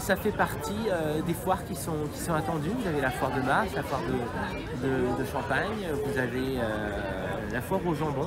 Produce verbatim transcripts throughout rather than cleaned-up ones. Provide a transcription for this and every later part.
Ça fait partie euh, des foires qui sont, qui sont attendues. Vous avez la foire de Mars, la foire de, de, de Champagne, vous avez euh, la foire au jambon.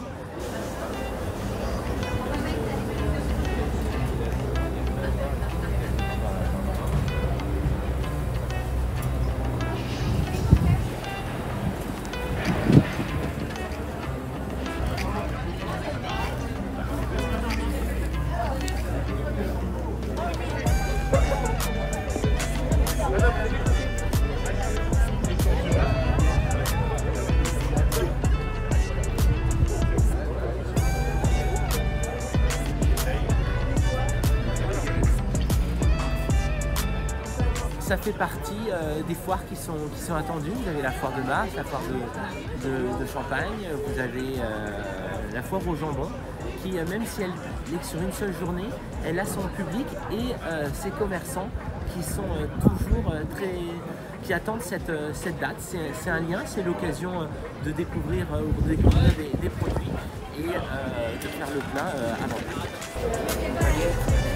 Ça fait partie euh, des foires qui sont, qui sont attendues. Vous avez la foire de Mars, la foire de, de, de Champagne, vous avez euh, la foire au jambon, qui, euh, même si elle est sur une seule journée, elle a son public et euh, ses commerçants qui sont euh, toujours euh, très... qui attendent cette, euh, cette date. C'est un lien, c'est l'occasion euh, de découvrir, euh, de découvrir des, des produits et euh, de faire le plein euh, avant.